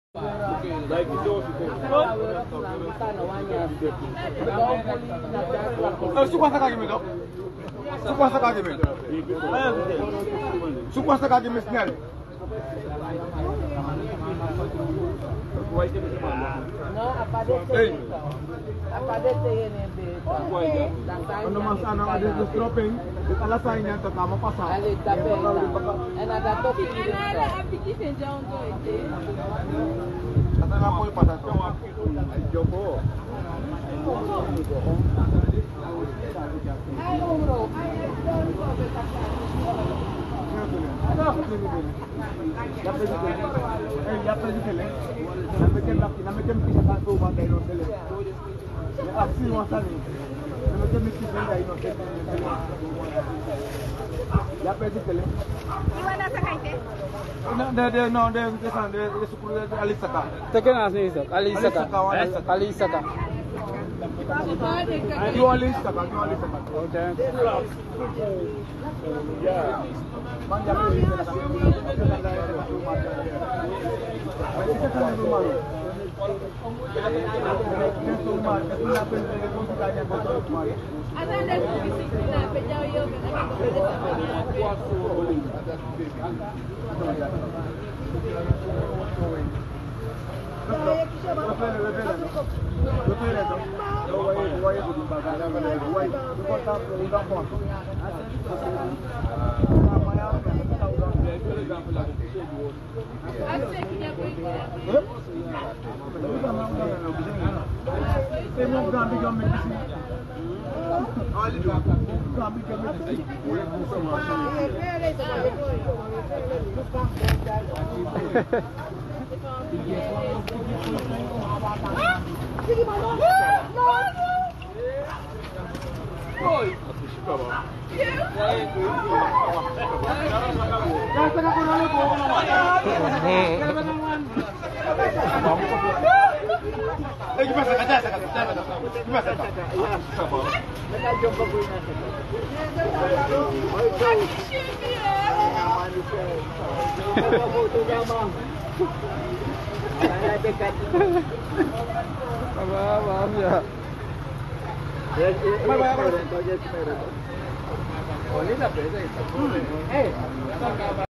Sukuasa kaki mi dok? Sukuasa kaki mi? Sukuasa kaki mi sinyal? No, aparece en el de... Cuando más ana ada dropping, kita lasai nya tetap pasang. Ali tabela. Ena da topi. Kata ngapo yung pasang to? Joko. Maaf ya. Oh, ini